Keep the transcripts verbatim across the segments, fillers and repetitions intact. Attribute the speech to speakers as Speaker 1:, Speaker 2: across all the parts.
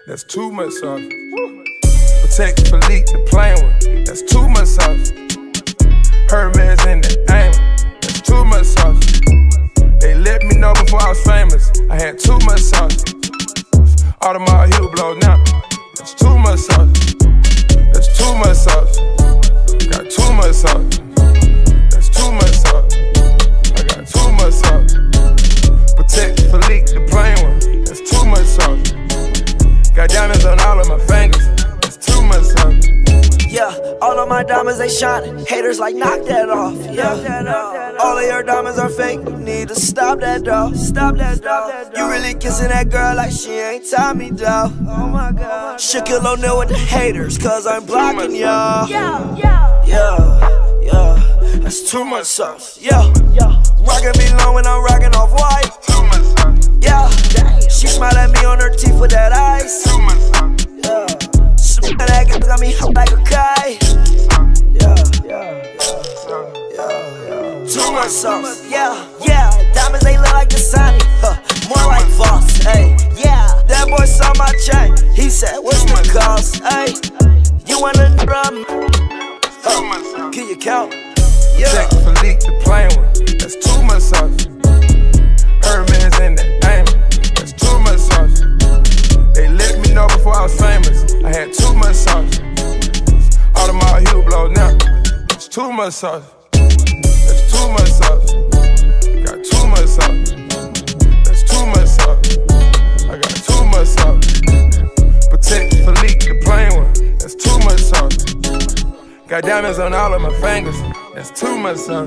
Speaker 1: That's too much sauce. Protect Philippe, the plain one. That's too much sauce. Hermes in the aim. That's too much sauce. They let me know before I was famous. I had too much sauce. Audemars heel blow now. That's too much sauce. That's too much sauce. Got too much sauce. That's too much sauce. I got too much sauce. Protect Philippe, the plain one. That's too much sauce. Got diamonds on all of my fingers. That's too much sauce.
Speaker 2: Yeah, all of my diamonds, they shining. Haters like, knock that off. Yeah, all of your diamonds are fake. You need to stop that, dog. Stop that, dog. You really kissing that girl like she ain't Tommy, dog. Oh my God. Shaquille O'Neal with the haters, cause I'm blocking y'all. Yeah, yeah, yeah, yeah. That's too much sauce. Yeah, yeah. Rockin' me long when I'm rockin' off white. Yeah, she smile at me on her teeth with that ice. Yeah. That girl got me hot like a kite. Yeah, yeah, yeah, yeah. Too much sauce. Yeah, yeah. Diamonds, they look like the Dasani, huh? More like Voss. Hey, yeah. That boy saw my chain. He said, "What's the cost?" Hey, you want a drum? Huh? Can you count? Yeah.
Speaker 1: Check Philippe, the plain one. That's too much sauce. Hermes in the aim. That's too much sauce. They let me know before I was famous. I had too much sauce. Audemars heel blow now. That's too much sauce. That's too much sauce. Got too much sauce. That's too much sauce. I got too much sauce. Protect Philippe, the plain one. That's too much sauce. Got diamonds on all of my fingers. That's too much sauce.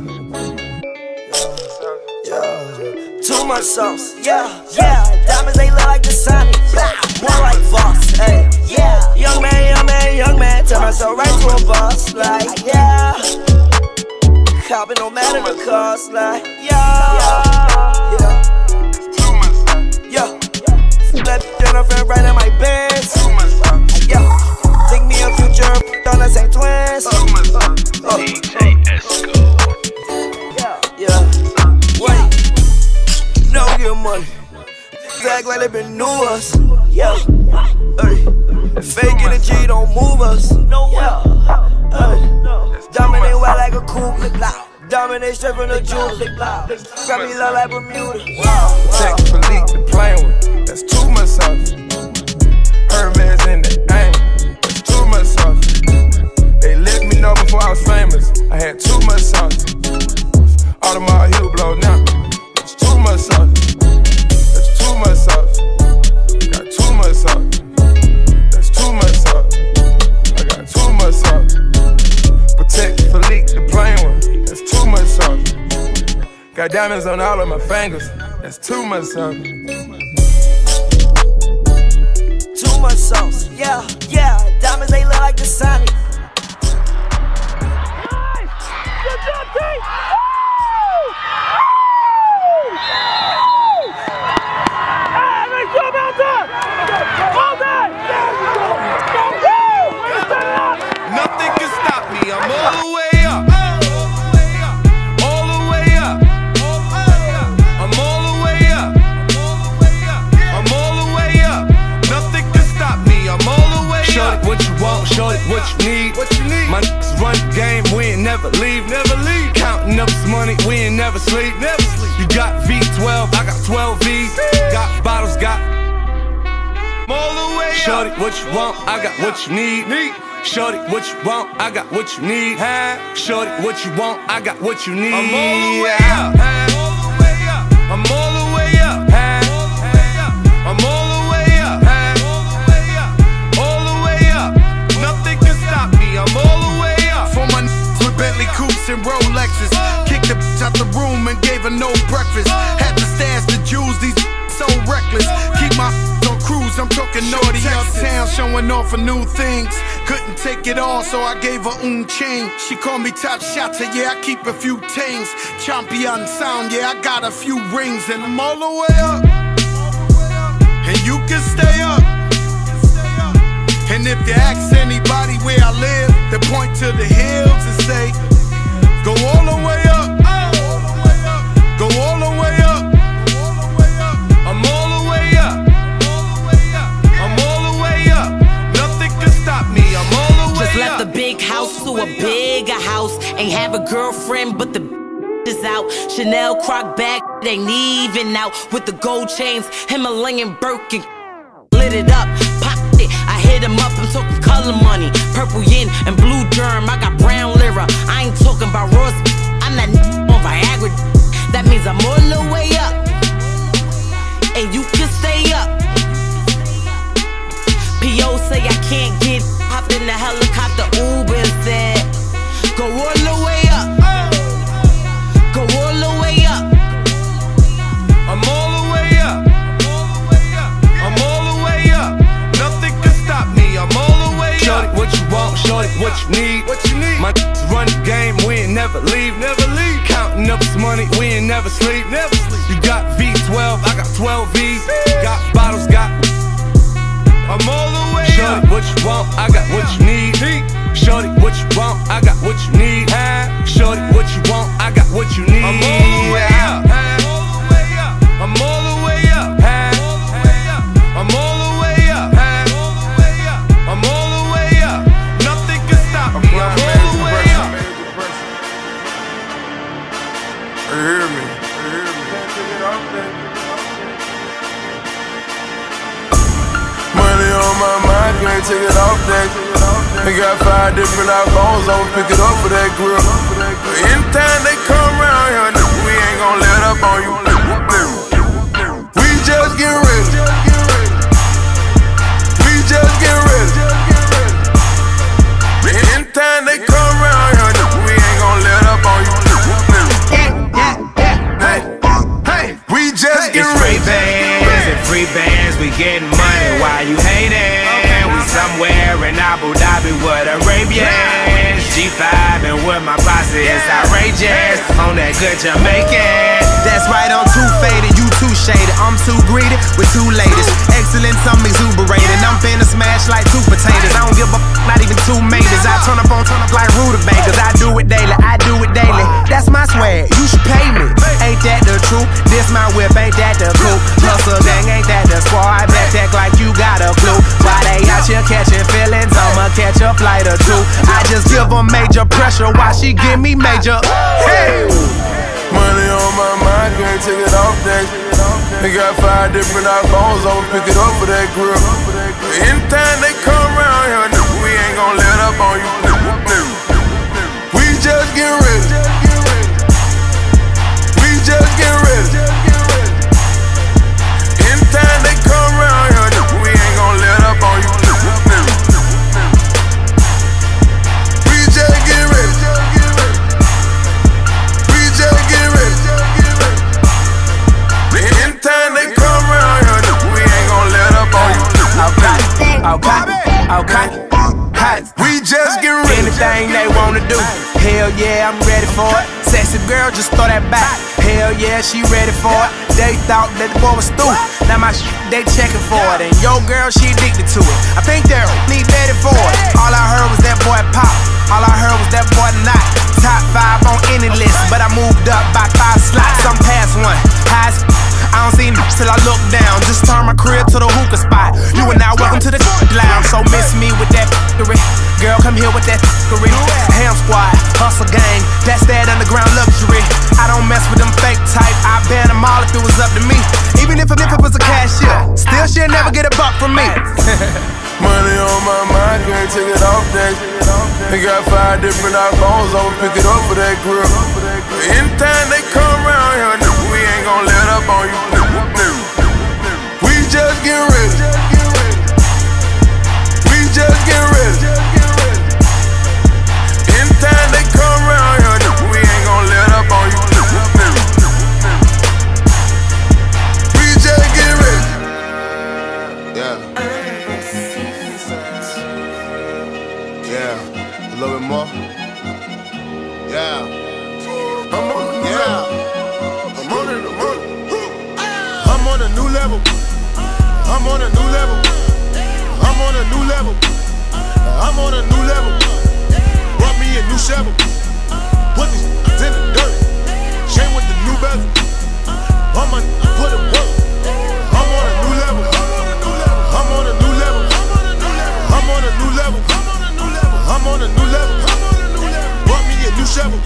Speaker 2: Yeah. Too much sauce. Yeah, yeah. Diamonds, they look like the Dasani. More like Voss. Hey, yeah. Young man, young man, young man. Turn myself right to a boss. Like, yeah. Copping no matter the cost. Like, yeah. Yeah. Yeah. That bitch and friend right in my Benz. Yeah. Think me a future, don't I say twins? Oh.
Speaker 3: D J Esco.
Speaker 2: Yeah. Wait. No get money. Act like they been new us. Yeah. Hey. Fake energy don't move us. No. Yeah. Hey. Dominate wild like a cougar. Dominate straight from the jewelry. Grab me low like Bermuda.
Speaker 1: Check Philippe, the plain one. That's too much sauce. Hermes in the aim. That's too much sauce. They let me know before I was famous. I had too much sauce. Audemars heel blow now. That's too much sauce. That's too much sauce. Got too much sauce. That's too much sauce. I got too much sauce. Protect Philippe, the plain one. That's too much sauce. Got diamonds on all of my fingers. That's too much sauce.
Speaker 2: Too much sauce. Yeah, yeah. Diamonds, they look like the Dasani.
Speaker 4: Good job, team! Hey, make sure about that! All day!
Speaker 5: Nothing can stop me, I'm all the way up. All the way up. I'm all the way up. I'm all the way up. Nothing can stop me, I'm all the way up. Show it what you want, show it what you need. What you need? My niggas run the game, we ain't never leave. Never leave. Counting up this money, we ain't never sleep. Never sleep. You got V twelve, I got twelve V's. Got bottles, got I'm all the way up. Shorty, what you want, I got what you need. need. Shorty, what you want, I got what you need. Shorty, what you want, I got what you need. I'm all the way up. I'm all the way up. I'm all the way up. All the way up. Nothing can stop me, I'm all the way up. For my n***s with Bentley Coupes and Rolexes. Kicked the bitch out the room and gave her no breakfast. Had to stash the jewels, these so reckless. Keep my on cruise, I'm talking naughty uptown, showing off for new things. Couldn't take it all, so I gave her un chain. She called me top shotter, yeah, I keep a few tings. Champion sound, yeah, I got a few rings. And I'm all the way up, and you can stay up. And if you ask anybody where I live, they point to the hills and say, go all the way up. Go all the way up. I'm all the way up. I'm all the way
Speaker 3: Ain't have a girlfriend, but the is out. Chanel Croc bag, ain't even out. With the gold chains, Himalayan Birkin. Lit it up, popped it. I hit him up, I'm talking color money. Purple yin and blue germ. I got brown lira. I ain't talking about Ross. I'm that on Viagra. That means I'm all the way up. And you can stay up. P O say I can't get. Hopped in the helicopter, Uber and said, go all the way up. Go all the way up.
Speaker 5: I'm all the way up. I'm all the way up. Nothing can stop me. I'm all the way up. Shorty, what you want? Shorty, what you need? What you need? My run the game. We ain't never leave. Never leave. Counting up this money. We ain't never sleep. Never sleep. You got V twelve. I got twelve V's. Got bottles. Got. I'm all the way up. Shorty, what you want? I got what you need. Shorty, what you want? I got what you need. Shorty, what you want? I got what you need. I'm all the way up. I'm all the way up. I'm all the way up. I'm all the way up. Nothing can stop me. I'm all the way up.
Speaker 1: You hear me? You hear me? Money on my mind, can't take it off that. They got five different iPhones, I'ma pick it up for that grill. Anytime they come around here, nigga, we ain't gon' let up on you. We just get ready. We just get ready. Anytime they come around here, nigga, we ain't gon' let up on you. Hey, hey, we just get ready.
Speaker 6: It's free bands and free bands, we getting money while you hating. We somewhere in Abu Dhabi with Arabians, G five and with my posse is outrageous. On that good Jamaican.
Speaker 7: That's right, I'm too faded, you too shaded. I'm too greedy with two ladies. Excellence, I'm exuberated. I'm finna smash like two potatoes. I don't give a f, not even two maybes. I turn up on turn up like rutabagas. I do it daily, I do it daily. That's my swag, you should pay me. Ain't that the truth? This my whip, ain't that the coupe? Hustle gang, ain't that the squad? Back act like you got a clue. Why they out here catching feelings? I'ma catch a flight or two. I just give them major pressure while she give me major. Hey!
Speaker 1: Money on my mind, can't take it off that. They got five different iPhones, I'ma pick it up for that grill. Anytime they come around here, nigga, we ain't gon' let up on you. We just get ready. We just get ready. Anytime they come around here, nigga, we ain't gon' let up on you. We just get ready. Anytime they come around here, we ain't gon' let up on you.
Speaker 7: Okay, okay, okay. Hey,
Speaker 1: we just get ready.
Speaker 7: Anything they wanna do, hell yeah, I'm ready for it. Sexy girl, just throw that back. Hell yeah, she ready for it. They thought that the boy was stupid. Now my sh they checking for it. And yo girl, she addicted to it. I think they're need ready for it. All I heard was that boy pop. All I heard was that boy not top five on any list. But I moved up by five slots. I'm past one. High as I don't see n***s till I look down. Just turn my crib to the hookah spot. You and I welcome to the lounge. So miss me with that f***ery. Girl, come here with that f***ery. Ham squad, hustle gang, that's that underground luxury. I don't mess with them fake type. I ban them all if it was up to me. Even if, if it was a cashier, still she'll never get a buck from me.
Speaker 1: Money on my mind, can't take it off that. They got five different iPhones, I'ma pick it up for that grill. Anytime they come around here, nigga, we ain't gon' let up on you. We just get ready. We just get ready. Anytime they come around here, nigga, we ain't gon' let up on you. We just get ready. Yeah. Yeah, a little bit more. Yeah, I'm on a new yeah. level. I'm on it, I'm on it. I'm on a new level. I'm on a new level. I'm on a new level. I'm on a new level. Brought me a new shovel. Put these in the dirt. Chain with the new bezel. I'ma put it work. I'm on a new level. I'm on a new level. I'm on a new level. I'm on a new level. Brought me a new shovel.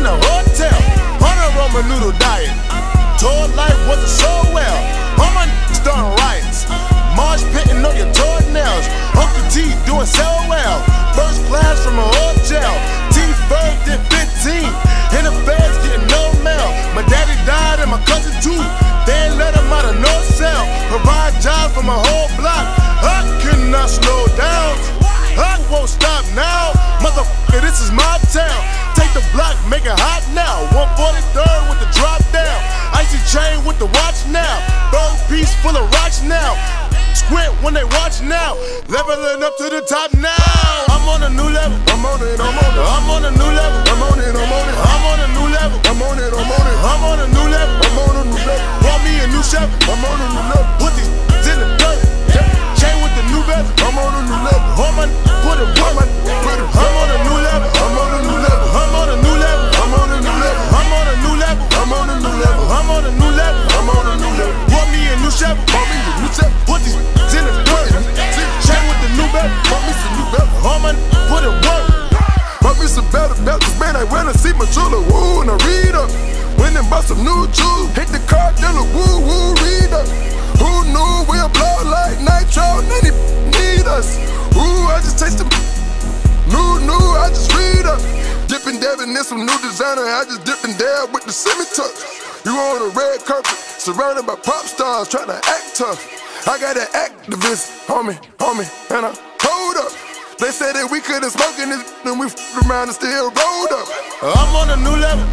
Speaker 8: in a hotel on a Roman noodle diet. Told life wasn't so well. All my niggas starting riots. Marsh pitting on your toenails. Uncle T doing so well. First class from a hotel. T first did fifteen. In the feds getting no mail. My daddy died and my cousin too. They ain't let him out of no cell. Provide jobs for my whole block. I cannot slow down. I won't stop now. Motherfucker, this is my town. Take the block, make it hot now. one forty-third with the drop down. Icy chain with the watch now. Gold piece full of rocks now. Squint when they watch now. Leveling up to the top now. I'm on a new level. I'm on it, I'm on it. I'm on a new level. I'm on it, I'm on it. I'm on a new level. I'm on it, I'm on it. I'm on a new level. I'm on a new level. Bought me a new Chevy. I'm on a new level. Put these in the dirt. Chain with the new bezel. I'm on a new level. All my put it, put it, put it. I'm on a new level. I'm on a new level. I'm on a new level. I'm on a new level. I'm on a new level. I'm on a new level. I'm on a new level. I'm on a new level. Bought me a new Chevy. Bought me a new Chevy. Put these in the dirt. Chain with the new bezel. Bought me some new bezel. All my put it work. Bought me some better belts. Man, I went to see my jeweler. Woo, and I read up. Went and bought some new jewels. Hit the car dealer. Woo, woo, read up. Who knew we'll blow like nitro? None need us. Ooh, I just taste them. New, new, I just read up. Dipping, dabbing in some new designer. I just dip and dab with the semi-tuck. You on a red carpet, surrounded by pop stars, trying to act tough. I got an activist, homie, homie, and I hold up. They said that we couldn't smoke in this, and we f***ed around and still rolled up. I'm on a new level.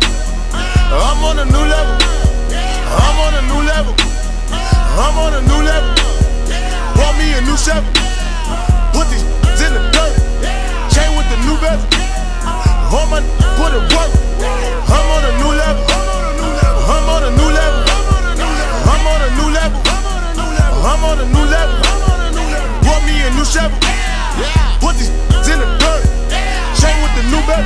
Speaker 8: I'm on a new level. I'm on a new level. I'm on a new level. Bought me a new Chevy. Put these in the dirt. Chain with the new bezel. All my put it work. I'm on a new level. I'm on a new level. I'm on a new level. I'm on a new level. Bought me a new Chevy. Put these in the dirt. Chain with the new bezel.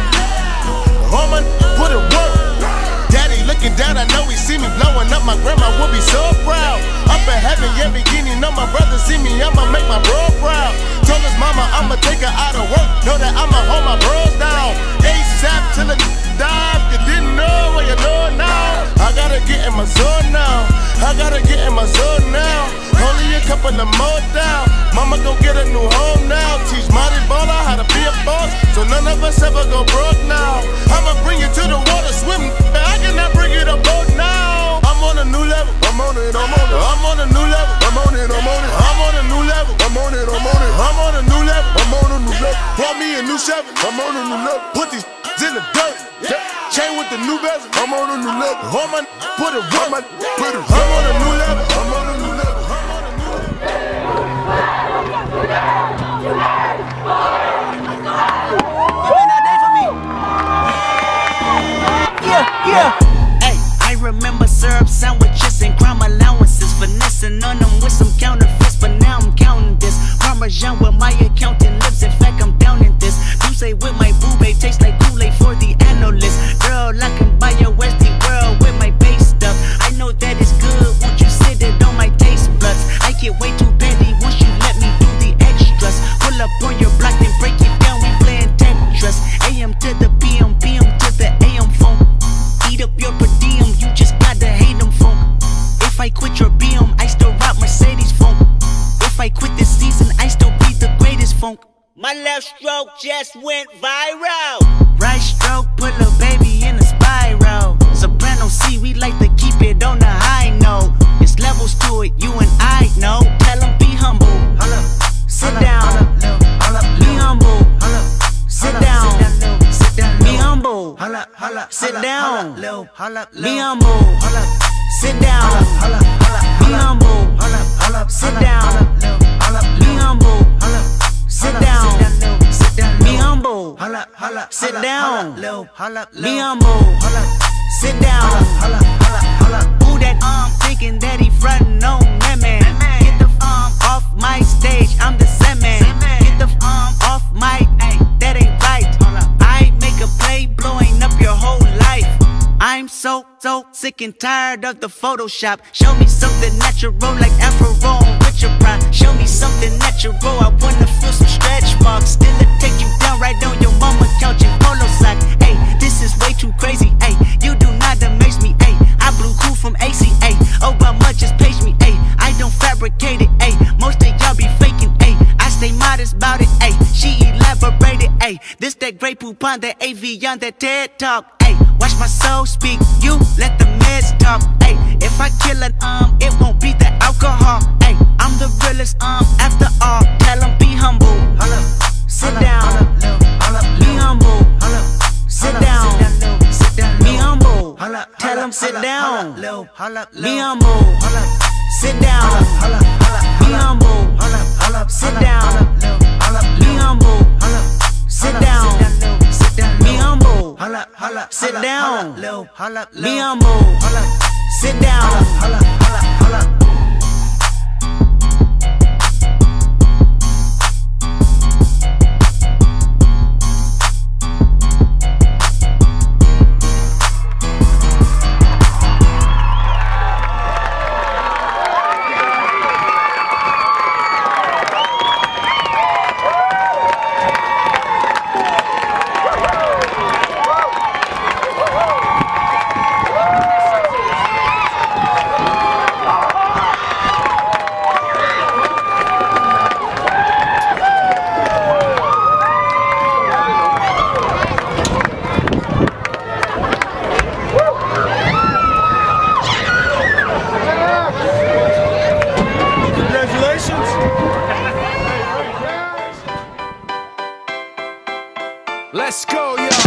Speaker 8: All my put it work. Daddy looking down, I know he see me blowing up. My grandma will be so proud. Up in heaven, yeah, beginning. Know my brother see me, I'ma make my bro proud. Told his mama I'ma take her out of work. Know that I'ma hold my bros down. ASAP till it dive. You didn't know what you know now. I gotta get in my zone now. I gotta get in my zone now. Only a couple of more down. Mama gon' get a new home now. Teach Marty Baller how to be a boss, so none of us ever go broke now. I'ma bring you to the water swimming. I cannot bring you to boat now. I'm on a new level. I'm on it, I'm on it. I'm on a new level. I'm on it, I'm on it. I'm on a new level. I'm on it, I'm on it. I'm on a new level. I'm on a new level. Bought me a new Chevy. I'm on a new level. Put these in the dirt. Chain with the new bezel. I'm on a new level. All my put it work. Put it. I'm on a new level. I'm on a new level. I'm on a new level.
Speaker 9: Yeah, yeah. Hey, I remember syrup sandwiches and crime allowances, finessing on them with some counterfeits, but now I'm counting this. Parmesan where my accountant lives. In fact, I'm down in this. You say with my boo babe tastes like Kool-Aid for the analyst. Girl, I can buy your Westie world with my base stuff. I know that it's good. Won't you sit it on my taste buds? I get way too petty once you let me do the extras. Pull up on your block and break it down. We playing Tetris. A M to the P M, P M to the A M phone. Eat up your per diem, you just gotta hate them funk. If I quit your B M, I still rock Mercedes funk. If I quit this season, I still be the greatest funk. My left stroke just went viral. Right stroke put a baby in a spiral. Soprano C, we like to keep it on the high note. It's levels to it, you and I know. Tell them be humble. Sit down. Be humble. Sit down. Be humble. Sit down. Be humble. Sit down. Be humble. Sit down. Be humble. Sit down. Be humble. Sit down. Be humble. Sit down. Who that um thinking that he frontin' on that man? Get the um off my stage, I'm the same man. Get the um off my, ay, that ain't right. I make a play blowing up your whole life. I'm so, so sick and tired of the Photoshop. Show me something natural like Afro with your pride. Show me something natural, I wanna feel some stretch marks. Still it take you down right on your mama couch in polo sock. Hey, this is way too crazy. she elaborated. Ayy, this that Grey Poupon, that A V on that TED Talk. Ayy, watch my soul speak, you let the meds talk. Ayy, if I kill it, um, it won't be the alcohol. Ayy, I'm the realest, um, after all. Tell them be humble. Sit down. Be humble. Sit down. Be humble. Tell them sit down. Be humble. Sit down. Be humble. Sit down. Be humble. Sit down. Be humble. Sit down. Be humble. Sit down.
Speaker 7: Let's go, y'all.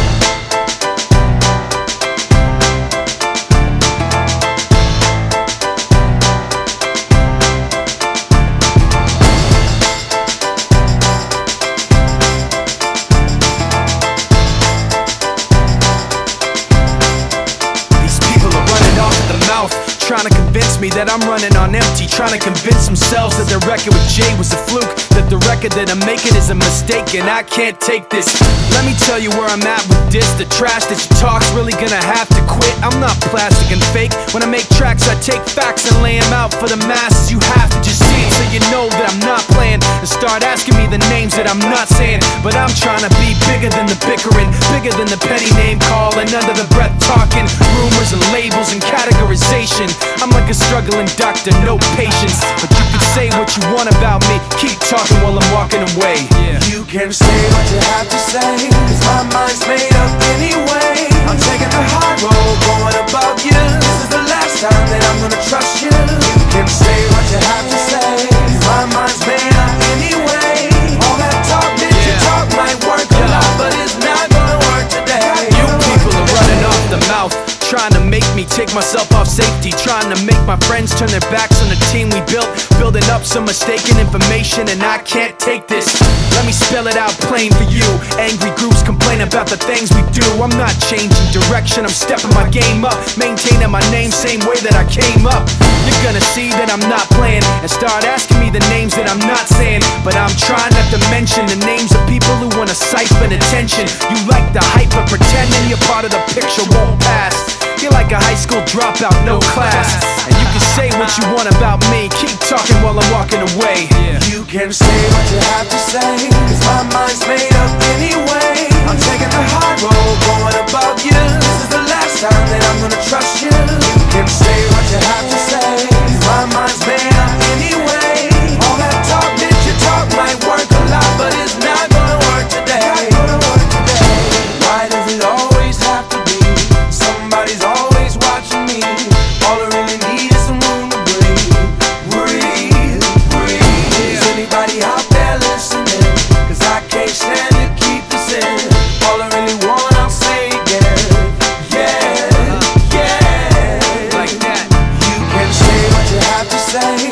Speaker 7: Trying to convince me that I'm running on empty, trying to convince themselves that the record with Jay was a fluke, that the record that I'm making is a mistake, and I can't take this. Let me tell you where I'm at with this. The trash that you talk's really gonna have to quit. I'm not plastic and fake. When I make tracks, I take facts and lay them out for the masses. You have to just see it so you know that I'm not playing, and start asking me the names that I'm not saying. But I'm trying to be bigger than the bickering, bigger than the petty name calling, under the breath talking, rumors and labels and categorization. I'm like a struggling doctor, no patience. But you can say what you want about me, keep talking while I'm walking away. Yeah.
Speaker 2: You can say what you have to say, cause my mind's made up anyway. I'm taking the high road, going above you. This is the last time that I'm gonna trust you. You can say what you have to say, cause my mind's made up anyway. All that talk that you talk might work a lot, but it's not gonna work today.
Speaker 7: You people are running off the mouth, trying to make me take myself off safety, trying to make my friends turn their backs on the team we built, building up some mistaken information, and I can't take this. Let me spell it out plain for you. Angry groups complain about the things we do. I'm not changing direction, I'm stepping my game up, maintaining my name same way that I came up. You're gonna see that I'm not playing, and start asking me the names that I'm not saying. But I'm trying not to mention the names of people who wanna siphon attention. You like the hype, but pretending you're part of the picture won't pass. You're like a high school dropout, no class. And you can say what you want about me, keep talking while I'm walking away.
Speaker 2: You can say what you have to say, cause my mind's made up anyway. I'm taking the high road, going above you. This is the last time that I'm gonna trust you. You can say what you have to say, cause my mind's made up anyway. All that talk that you talk might work a lot, but it's not gonna work today. Why does it always have to be somebody's always watching me? All I really need is some room to breathe, breathe, breathe. Is anybody out there listening? Cause I can't stand to keep this in. All I really want, I'll say again. Yeah, yeah.
Speaker 7: Like that.
Speaker 2: You can say what you have to say,